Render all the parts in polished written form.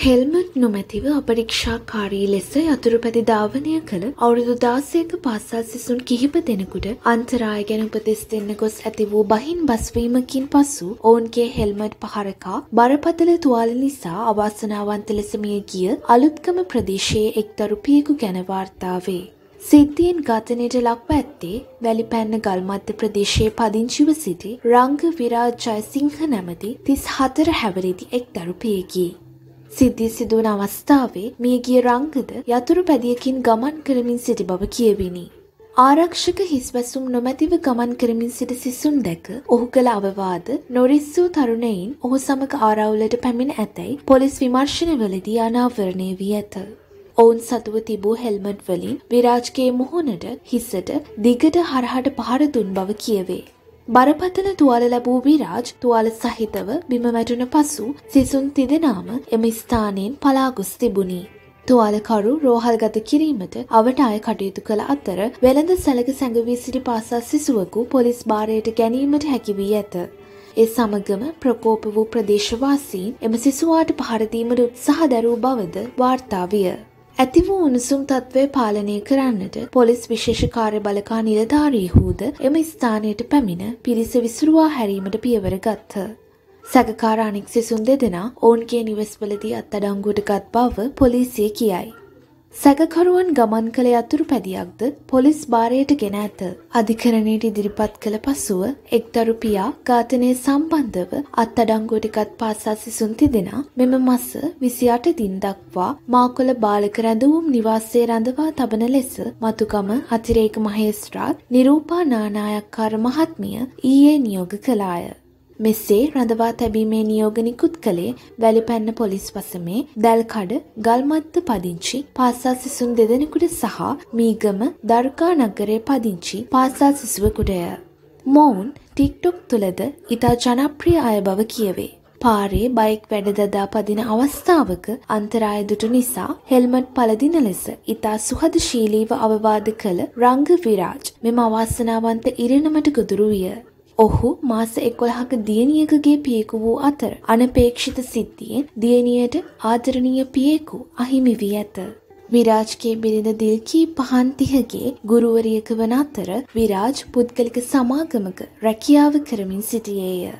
Helmet නොමැතිව අපරීක්ෂාකාරී ලෙස යතුරුපැදි ධාවනය කළ අවුරුදු 16ක පාසල් සිසුන් කිහිප දෙනෙකුට අන්තරාය ගැන උපදෙස් දෙන්න ගොස් ඇති වූ බහින් බස්වීමකින් පසු ඔවුන්ගේ හෙල්මට් පහරකා බරපතල තුවාල නිසා අවාසනාවන්ත ලෙස මිය ගිය අලුත්ගම ප්‍රදේශයේ එක් දරුපියෙකු ගැන වාර්තා වේ. සිද්ධියෙන් ඝාතනයට ලක්ව ඇත්තේ වැලිපැන්න ගල්මත්ත ප්‍රදේශයේ පදිංචිව සිටි රංග විරාජ් ජයසිංහ නැමැති 34 හැවිරිදි එක් දරුපියෙකි. සිද්ධිය සිදුවන අවස්ථාවේ මියගිය රංගද යතුරු පැදියකින් ගමන් කරමින් සිටි බව කියවිනි. ආරක්ෂක හිස්වැසුම් නොමැතිව ගමන් කරමින් සිටි සිසුන් දැක ඔහු කළ අවවාද නොරිස්සූ තරුණයින් ඔහු සමග ආරවුලට පැමිණ ඇතැයි පොලිස් විමර්ශනවලදී අනාවරණය වී ඇත. ඔවුන් සතුව තිබූ හෙල්මට් වලින් විරාජ්ගේ මුහුණට හිසට දිගට හරහට පහර දුන් බව කියවේ. බරපතල තුවාල ලැබූ විරාජ් තුවාල සහිතව බිම වැටුණ පසු සිසුන් තිදෙනාම එම ස්ථානයෙන් පලා ගොස් තිබුණි. තුවාලකරු රෝහල්ගත කිරීමට අවටාය කටයුතු කළ අතර වෙළඳ සැලක සැඟවී සිටි පාසල් සිසුවෙකු පොලිස් භාරයට ගැනීමට හැකි වී ඇත. ඒ සමගම ප්‍රකෝප වූ ප්‍රදේශවාසීන් එම සිසුවාට පහර දීමට උත්සාහ දැරූ බවද වාර්තා විය. ඇති වූ උණුසුම් තත්ත්වය පාලනය කරන්නට පොලිස් විශේෂ කාර්ය බළකා නිලධාරීහුද එම ස්ථානයට පැමිණ පිරිස විසුරුවා හැරීමට පියවර ගත්හ. සැකකාර අනෙක් සිසුන් දෙදෙනා ඔවුන්ගේ නිවෙස්වලදී අත්අඩංගුවට ගත් බව පොලිසිය කියයි. සැකකරුවන් ගමන් කළ යතුරු පැදියක්ද පොලිස් භාරයට ගෙන ඇත. අධිකරණයට ඉදිරිපත් කළ පසුව එක් දරු පියා ඝාතනය සම්බන්ධව අත්අඩංගුවට ගත් පාසල් සිසුන් තිදෙනා මෙම මස 28 දින දක්වා මාකොළ බාලක රැඳවුම් නිවාසයේ රඳවා තබන ලෙස මතුගම අතිරේක මහේස්ත්‍රාත් නිරූපා නානායක්කාර මහත්මිය ඊයේ නියෝග කළාය. මෙසේ රඳවා තැබීමේ නියෝග නිකුත් කළේ වැලිපැන්න පොලිස් වසමේ දැල්කඩ ගල්මත්ත පදිංචි පාසල් සිසුන් දෙදෙනෙකුට සහ මීගම දර්ගා නගරයේ පදිංචි පාසල් සිසුවෙකුටය. මොවුන් ටික්ටොක් තුලද ඉතා ජනප්‍රිය අය බව කියවේ. පාරේ බයික් වැඩදදා පදින අවස්ථාවක අන්තරාය දුටු නිසා හෙල්මට් පළදින ලෙස ඉතා සුහදශීලීව අවවාද කළ රංග විරාජ් මෙම අවාසනාවන්ත ඉරණමට ගොදුරු විය. ඔහු මාස 11ක දියණියකගේ පියෙකු වූ අතර අනපේක්ෂිත සිද්ධියෙන් දියණියට ආදරණීය පියෙකු අහිමි වී ඇත. විරාජ්ගේ බිරිඳ දිල්කී පහන්තිහගේ ගුරුවරියක වන අතර විරාජ් පුද්ගලික සමාගමක රැකියාව කරමින් සිටියේය.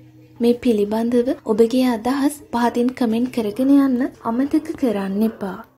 මේ පිළිබඳව ඔබගේ අදහස් පහතින් කමෙන්ට් කරගෙන යන්න අමතක කරන්න එපා.